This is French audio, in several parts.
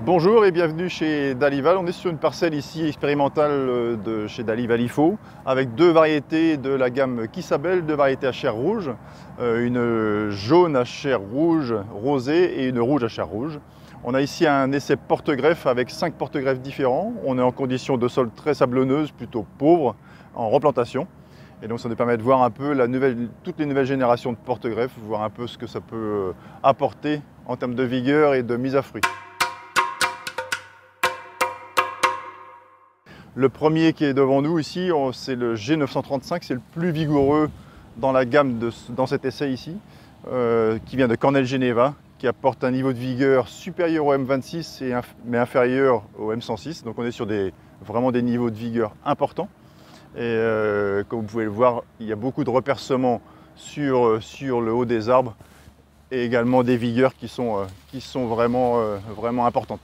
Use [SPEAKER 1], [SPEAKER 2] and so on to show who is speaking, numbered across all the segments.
[SPEAKER 1] Bonjour et bienvenue chez Dalival. On est sur une parcelle ici expérimentale de chez Dalival IFO avec deux variétés de la gamme Kissabel, deux variétés à chair rouge, une jaune à chair rouge rosée et une rouge à chair rouge. On a ici un essai porte-greffe avec 5 porte-greffes différents. On est en condition de sol très sablonneuse, plutôt pauvre, en replantation. Et donc ça nous permet de voir un peu toutes les nouvelles générations de porte-greffes, voir un peu ce que ça peut apporter en termes de vigueur et de mise à fruit. Le premier qui est devant nous ici, c'est le G935, c'est le plus vigoureux dans la gamme dans cet essai ici, qui vient de Cornell Geneva, qui apporte un niveau de vigueur supérieur au M26 mais inférieur au M106. Donc on est sur vraiment des niveaux de vigueur importants. Et comme vous pouvez le voir, il y a beaucoup de repercements sur le haut des arbres et également des vigueurs qui sont vraiment importantes.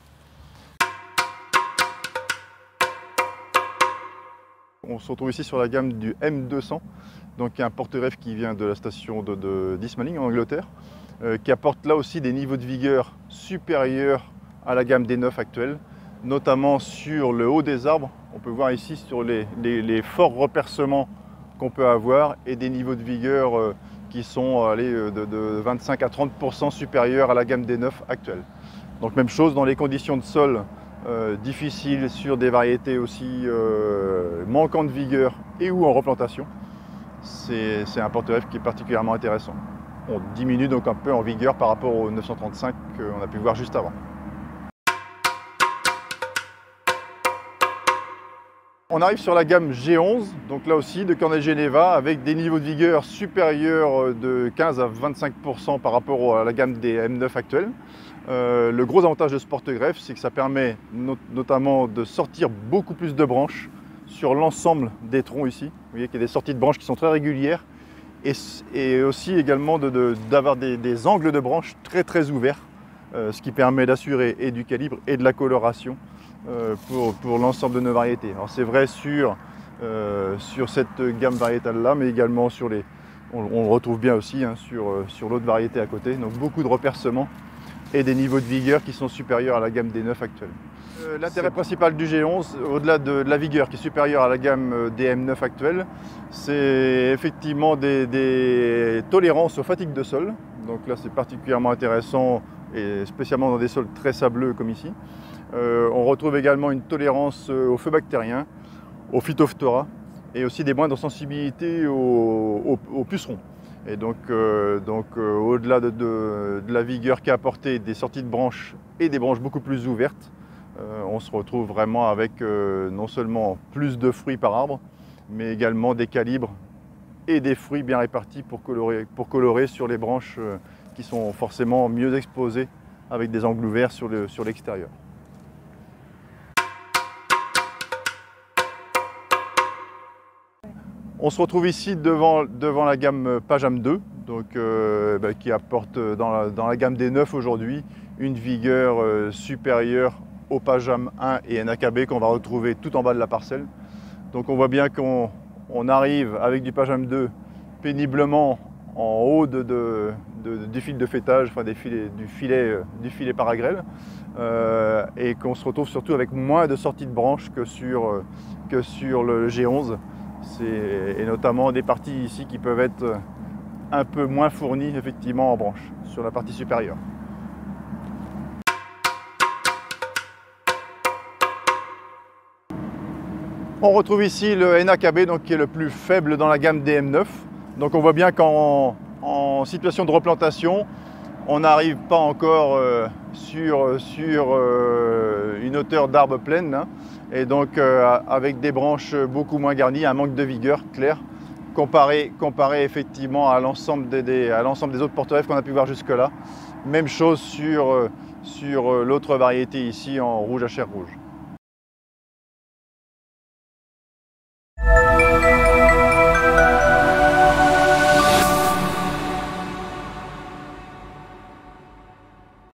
[SPEAKER 1] On se retrouve ici sur la gamme du M200, donc un porte-greffe qui vient de la station d'Ismaning en Angleterre, qui apporte là aussi des niveaux de vigueur supérieurs à la gamme des 9 actuels, notamment sur le haut des arbres. On peut voir ici sur les forts repercements qu'on peut avoir et des niveaux de vigueur qui sont de 25 à 30% supérieurs à la gamme des 9 actuels. Donc même chose dans les conditions de sol difficiles sur des variétés aussi manquant de vigueur et ou en replantation. C'est un porte-greffe qui est particulièrement intéressant. On diminue donc un peu en vigueur par rapport au 935 qu'on a pu voir juste avant. On arrive sur la gamme G11, donc là aussi de Cornell Geneva, avec des niveaux de vigueur supérieurs de 15 à 25% par rapport à la gamme des M9 actuels. Le gros avantage de ce porte-greffe, c'est que ça permet notamment de sortir beaucoup plus de branches sur l'ensemble des troncs ici. Vous voyez qu'il y a des sorties de branches qui sont très régulières et aussi également d'avoir des angles de branches très ouverts, ce qui permet d'assurer et du calibre et de la coloration pour l'ensemble de nos variétés. Alors c'est vrai sur cette gamme variétale là, mais également on le retrouve bien aussi sur l'autre variété à côté. Donc beaucoup de repercements et des niveaux de vigueur qui sont supérieurs à la gamme des 9 actuels. L'intérêt principal du G11, au-delà de la vigueur qui est supérieure à la gamme des M9 actuels, c'est effectivement des tolérances aux fatigues de sol. Donc là c'est particulièrement intéressant et spécialement dans des sols très sableux comme ici. On retrouve également une tolérance aux feux bactériens, aux phytophthora et aussi des moindres sensibilités aux pucerons. Et donc au-delà de la vigueur qu'a apporté des sorties de branches et des branches beaucoup plus ouvertes, on se retrouve vraiment avec non seulement plus de fruits par arbre, mais également des calibres et des fruits bien répartis pour colorer sur les branches qui sont forcément mieux exposées avec des angles ouverts sur l'extérieur. On se retrouve ici devant la gamme Pajam 2, donc, qui apporte dans la gamme des 9 aujourd'hui une vigueur supérieure au Pajam 1 et NAKB qu'on va retrouver tout en bas de la parcelle. Donc on voit bien qu'on arrive avec du Pajam 2 péniblement en haut du fil de fêtage, enfin du filet paragrêle, et qu'on se retrouve surtout avec moins de sorties de branches que sur le G11. Et notamment des parties ici qui peuvent être un peu moins fournies effectivement en branches sur la partie supérieure. On retrouve ici le NAKB, donc, qui est le plus faible dans la gamme des M9. Donc on voit bien qu'en situation de replantation, on n'arrive pas encore sur une hauteur d'arbre pleine, hein, et donc avec des branches beaucoup moins garnies, un manque de vigueur clair, comparé effectivement à l'ensemble des autres porte-greffes qu'on a pu voir jusque-là. Même chose sur l'autre variété ici en rouge à chair rouge.